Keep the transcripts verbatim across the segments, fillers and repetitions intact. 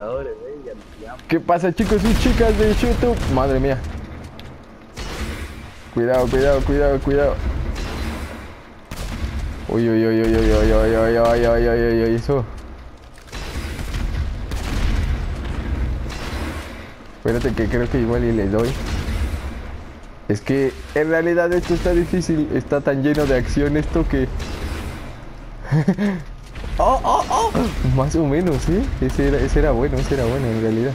eh, ya nos pillamos. ¿Qué pasa, chicos y chicas de YouTube? Madre mía. Cuidado, cuidado, cuidado, cuidado. Uy, uy, uy, uy, uy, uy, uy, uy, uy, uy, uy, uy, uy, eso. Espérate que creo que igual y le doy. Es que en realidad esto está difícil. Está tan lleno de acción esto que... ¡Oh, oh, oh! Más o menos, ¿sí? Ese era, ese era bueno, ese era bueno en realidad.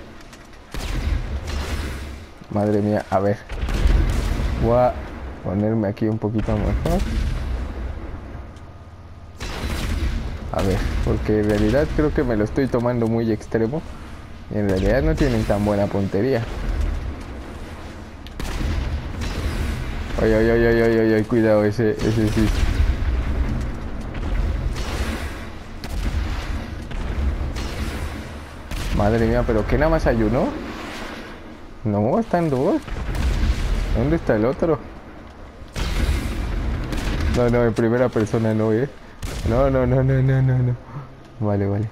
Madre mía, a ver. Voy a ponerme aquí un poquito mejor. A ver, porque en realidad creo que me lo estoy tomando muy extremo. Y en realidad no tienen tan buena puntería. Ay, ay, ay, ay, ay, ay, ay, cuidado, ese, ese sí. Madre mía, pero ¿qué nada más hay uno? No, están dos. ¿Dónde está el otro? No, no, en primera persona no, eh. No, no, no, no, no, no, no. Vale, vale.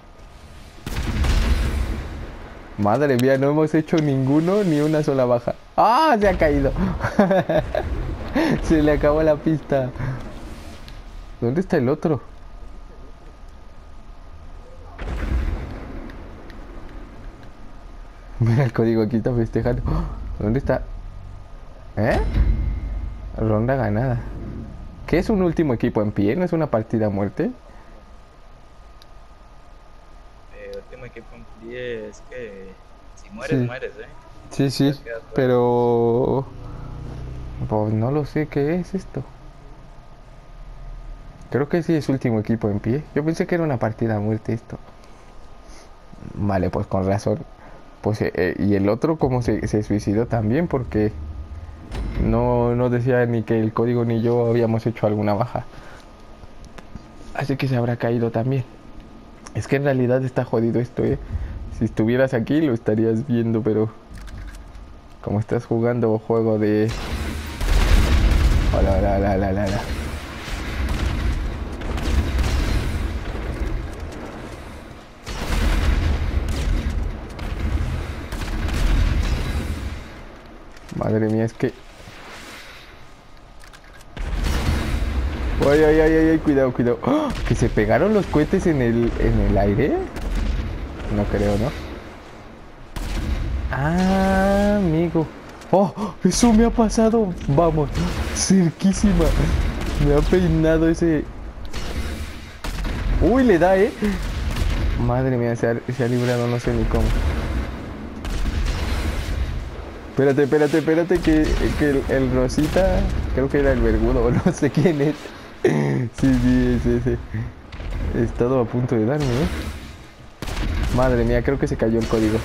Madre mía, no hemos hecho ninguno ni una sola baja. ¡Ah! Se ha caído. Se le acabó la pista. ¿Dónde está el otro? Mira el código aquí, está festejando. ¿Dónde está? ¿Eh? Ronda ganada. ¿Qué es un último equipo en pie? ¿No es una partida a muerte? El último equipo en pie es que si mueres, Sí, mueres, ¿eh? sí, Ya sí. quedas fuera. Pero... pues no lo sé, ¿qué es esto? Creo que sí es último equipo en pie. Yo pensé que era una partida a muerte esto. Vale, pues con razón. Pues eh, eh, y el otro como se, se suicidó también porque no, no decía ni que el código ni yo habíamos hecho alguna baja. Así que se habrá caído también. Es que en realidad está jodido esto, eh. Si estuvieras aquí lo estarías viendo, pero como estás jugando juego de... Hola, hola, hola, hola, hola. Madre mía, es que... Ay, ay, ay, ay, ay, cuidado, cuidado. ¡Oh! ¿Que se pegaron los cohetes en el, en el aire? No creo, ¿no? Ah, amigo. ¡Oh! Eso me ha pasado. Vamos, cerquísima. Me ha peinado ese... Uy, le da, ¿eh? Madre mía, se ha, se ha librado, no sé ni cómo. Espérate, espérate, espérate, que, que el, el Rosita, creo que era el vergudo, o no sé quién es. Sí, sí, sí, sí. He estado a punto de darme, ¿eh? Madre mía, creo que se cayó el código.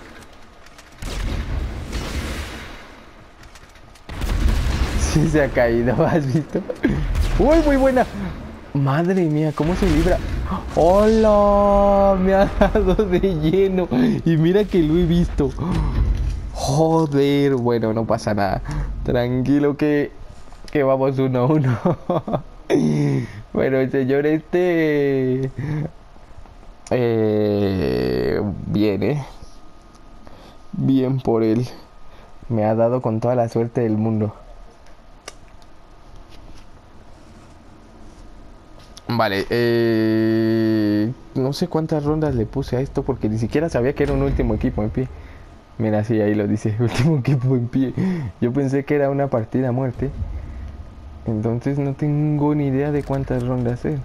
Sí, se ha caído, ¿has visto? ¡Uy, muy buena! Madre mía, ¿cómo se libra? ¡Hola! Me ha dado de lleno. Y mira que lo he visto. Joder, bueno, no pasa nada. Tranquilo que, que vamos uno a uno. Bueno, el señor este... Eh, bien, ¿eh? Bien por él. Me ha dado con toda la suerte del mundo. Vale, eh... no sé cuántas rondas le puse a esto porque ni siquiera sabía que era un último equipo en pie. Mira, sí, ahí lo dice, último equipo en pie. Yo pensé que era una partida a muerte. Entonces no tengo ni idea de cuántas rondas es.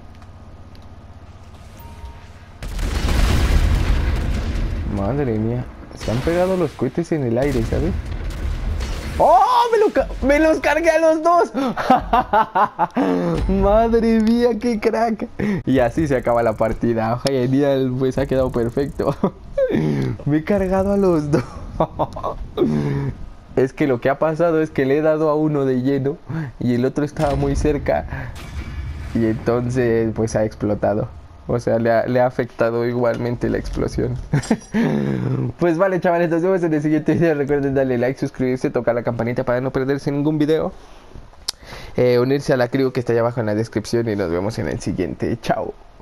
Madre mía, se han pegado los cohetes en el aire, ¿sabes? ¡Oh! ¡Me, lo ¡Me los cargué a los dos! ¡Madre mía, qué crack! Y así se acaba la partida. Genial, pues ha quedado perfecto. Me he cargado a los dos. Es que lo que ha pasado es que le he dado a uno de lleno y el otro estaba muy cerca. Y entonces pues ha explotado. O sea, le ha, le ha afectado igualmente la explosión. Pues vale, chavales, nos vemos en el siguiente video. Recuerden darle like, suscribirse, tocar la campanita para no perderse ningún video. Eh, unirse a la crew que está allá abajo en la descripción y nos vemos en el siguiente. Chao.